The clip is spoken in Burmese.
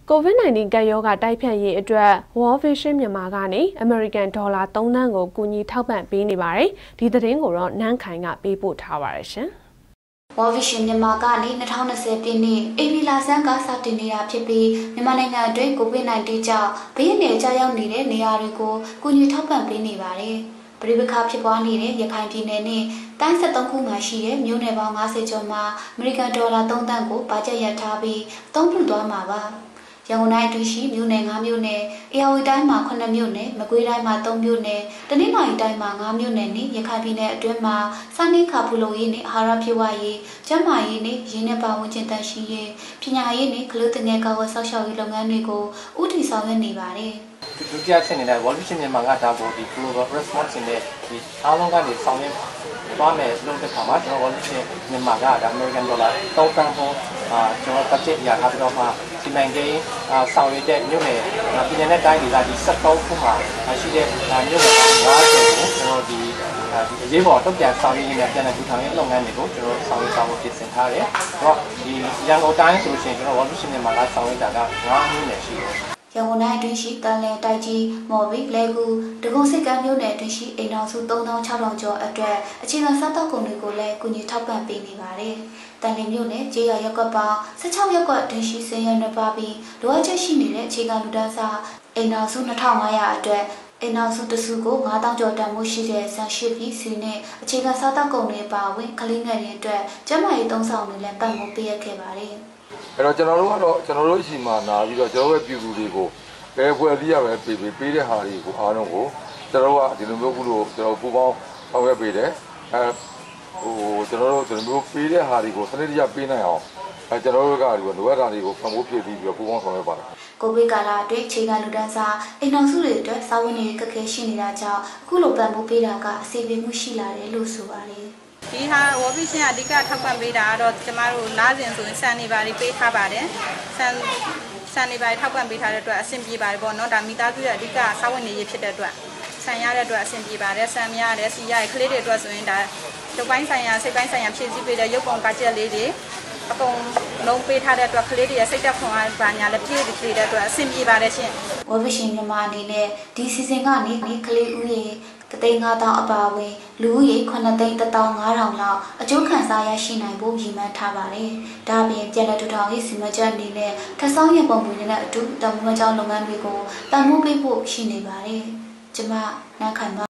COVID-19 ကရောဂါတိုက်ဖြတ်ရေးအတွက် World Vision မြန်မာကနေ American Dollar 3 သန်းကိုကူညီထောက်ပံ့ပေးနေပါတယ်။ဒီသတင်းကိုတော့နန်းခိုင်ကပေးပို့ထားပါတယ်ရှင်။ World Vision မြန်မာကနေ2020ပြည့်နှစ်ဧပြီလဆန်းကစတင်နေတာဖြစ်ပြီးမြန်မာနိုင်ငံအတွင်း COVID-19 ကြောင့်ဘေးအန္တရာယ်ကျရောက်နေတဲ့နေရာတွေကိုကူညီထောက်ပံ့ပေးနေပါတယ်။ပြည်ပခါဖြစ်ပွားနေတဲ့ရခိုင်ပြည်နယ်နဲ့တိုင်း73ခုမှာရှိတဲ့မြို့နယ်ပေါင်း50ကျော်မှာ American Dollar 3 သန်းကိုဘာကျပ်ရထားပြီးအသုံးပြုသွားမှာပါ။ရန်ကုန်တိုင်းအတွင်းရှိမြို့နယ်9မြို့နယ်၊အေရဝတီတိုင်းမှာ9မြို့နယ်၊မကွေးတိုင်းမှာ3မြို့နယ်၊တနင်္သာရီတိုင်းမှာ9မြို့နယ်နဲ့ရခိုင်ပြည်နယ်အတွင်းမှာစနှင်းခါဖူလုံရေးနဲ့အာဟာရဖြည့်ဝရေး၊ကျန်းမာရေးနဲ့ရင်းနှီးပါဝင်ခြင်းတန်ရှင်းရေး၊ပညာရေးနဲ့ကလူသင်ငယ်ကာဝယ်ဆောက်ရှောက်ရေးလုပ်ငန်းတွေကိုဦးတည်ဆောင်ရွက်နေပါတယ်။ဒုတိယချက်အနေနဲ့ World Vision မြန်မာကဒါပေါ်ဒီ Global Response နဲ့ဒီအားလုံးကနေဆောင်ရွက်သွားမယ်လို့တဲ့ခါမှာကျွန်တော် World Vision မြန်မာကဒါ American Dollar 3 သန်းကိုကျွန်တော်တက်ချက်ရထားပြီးတော့မှဒီနိုင်ငံဆောင်ရွက်တဲ့မြို့နယ်ပြည်နယ်နဲ့တိုင်းဒေသကြီး73ခုမှာရှိတဲ့မြို့နယ်50ကိုကျွန်တော်ဒီအရေးပေါ်တုံ့ပြန်ဆောင်ရွက်ရေးနဲ့ပြန်လည်ထူထောင်ရေးလုပ်ငန်းတွေကိုကျွန်တော်ဆောင်ရွက်သွားဖို့ပြင်ဆင်ထားတယ်။တော့ဒီရန်ကုန်တိုင်းဆိုလို့ရှိရင်ကျွန်တော် World Vision မြန်မာကဆောင်ရွက်တာက9မြို့နယ်ရှိတယ်။ရန်ကုန်တိုင်းအတွင်းရှိတန်လယ်တိုက်ကြီးမော်ဘီလဲကူဒဂုံစစ်ကမ်းမြို့နယ်အတွင်းရှိအိမ်တော်စု3600ကျော်အတွက်အခြေခံစားတောက်ကုန်တွေကိုလည်းကူညီထောက်ပံ့ပေးနေပါတယ်။တန်လယ်မြို့နယ်ကျေးရွာရပ်ကွက်ပေါင်း16ရပ်ကွက်အတွင်းရှိစင်ရနှစ်ပါးပြီးလိုအပ်ချက်ရှိနေတဲ့အခြေခံလူတန်းစားအိမ်တော်စု2500အတွက်အိမ်တော်စုတစုကို9000ကျော်တန်ဖိုးရှိတဲ့ဆန်ရှိပြီးစီနဲ့အခြေခံစားတောက်ကုန်တွေပါဝင်ကလေးငယ်တွေအတွက်ကျန်းမာရေးသုံးဆောင်တွေလည်းပံ့ပိုးပေးရခဲ့ပါတယ်။အဲ့တော့ကျွန်တော်တို့အချိန်မှာနာပြီးတော့ကျွန်တော်ရဲ့ပြည်သူတွေကိုဘယ်ဖွဲ့လေးရပဲပေးတဲ့ဟာတွေကိုအားလုံးကိုကျွန်တော်ကဒီလိုမျိုးခုလို့ကျွန်တော်ပူပေါင်းဆောင်ရွက်ပေးတယ်ကျွန်တော်တို့ဒီလိုမျိုးပေးတဲ့ဟာတွေကိုစနစ်တကျပေးနိုင်အောင်ကျွန်တော်တို့ကဒီလိုအပ်တာတွေကိုဖန်ဖိုးဖြည့်ပြီးပူပေါင်းဆောင်ရွက်ပါတယ်ကိုဗစ်ကာလအတွင်းအခြေခံလူတန်းစားအိမ်တော်စုတွေအတွက်စာဝန်တွေခက်ခဲရှိနေတာကြောင့်အခုလိုပံ့ပိုးပေးတာကအစီအစဉ်မှုရှိလာတယ်လို့ဆိုပါတယ်ဒီဟာ World Vision အဓိကထောက်ပံ့ပေးတာကတော့ကျမတို့လစဉ်ဆိုရင်စံနေပါပေးထားပါတယ်စံနေပါထောက်ပံ့ပေးထားတဲ့အတွက်အဆင်ပြေပါတယ်ပေါ့နော်ဒါမိသားစုရဲ့အဓိကစာဝန်နေရေးဖြစ်တဲ့အတွက်ဆန်ရတဲ့အတွက်အဆင်ပြေပါတယ်ဆန်မရတယ်စီရရဲ့ကလေးတွေအတွက်ဆိုရင်ဒါရုပ်ပိုင်းဆိုင်ရာစိတ်ပိုင်းဆိုင်ရာဖြည့်ဆည်းပေးတဲ့ရုပ်ပုံကကြက်လေးတွေအကုန်လုံးပေးထားတဲ့အတွက်ကလေးတွေရဲ့စိတ်သက်ခွန်အားပါညာလည်းပြည့်တည်တဲ့အတွက်အဆင်ပြေပါတယ်ရှင်။ World Vision မြန်မာအနေနဲ့ဒီစီစဉ်ကနေကလေးဦးရေ3,500အပါအဝင်လူဦးရေ9,15,000လောက်အကျိုးခံစားရရှိနိုင်ဖို့ရည်မှန်းထားပါတယ်။ဒါ့အပြင်ပြည်내ထူထောင်ရေးစီမံချက်အနေနဲ့ထပ်ဆောင်ရပုံပွင့်နဲ့အတူတမန်ကျောင်းလုပ်ငန်းတွေကိုတန်ဖိုးပေးဖို့ရှိနေပါတယ်။ကျမနန်းခိုင်ပါ